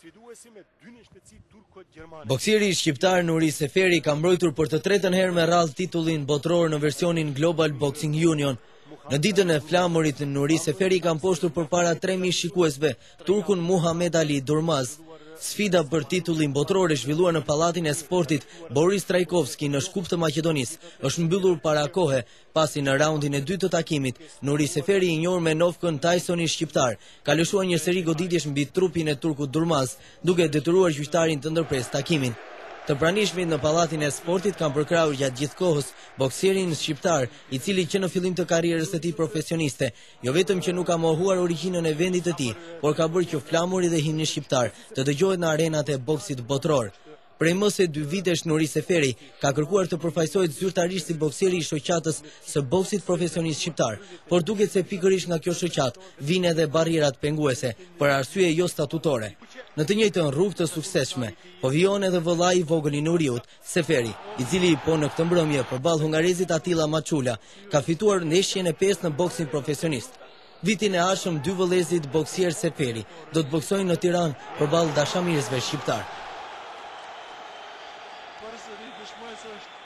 Boksieri shqiptar Nuri Seferi ka mbrojtur për të tretën herë me radhë titullin botror në versionin Global Boxing Union. Në ditën e flamurit, Nuri Seferi ka mposhtur përpara 3000 shikuesve turkun Muhammed Ali Durmaz. Sfida për titullin botror e zhvilluar në Pallatin e Sportit Boris Trajkovski në Shkup të Maqedonisë është mbyllur para kohe, pasi në raundin e dytë të takimit, Nuri Seferi, i njohur me novkën Tysoni shqiptar, ka lëshuar një seri goditjesh mbi trupin e turkut Durmaz, duke detyruar gjyqtarin të ndërpres takimin. Të pranishmit në Pallatin e Sportit kanë përkrahur gjatë gjithë kohës boksierin shqiptar, i cili që në fillim të karrierës së tij profesioniste, jo vetëm që nuk ka mohuar origjinën e vendit të tij, por ka bërë që flamuri dhe himni shqiptar të dëgjohet në arenat e boksit botror. Prej më se 2 vitesh Nuri Seferi ka kërkuar të përfaqësohet zyrtarisht si boksieri i shoqatës së boksit profesionist shqiptar, por duket se pikërisht nga kjo shoqatë vijnë edhe barrierat penguese për arsye jo statutore. Në të njëjtën rrugë të suksesshme, po vijon edhe vëllai i vogël i Nuriut, Seferi, i cili po në këtë mbrëmje përballë hungarezit Atilla Maçula ka fituar ndeshjen e 5 në boksin profesionist. Vitin e ardhshëm dy vëllezërit boksier Seferi do të boksojnë në Tiranë përballë dashamirësve shqiptar.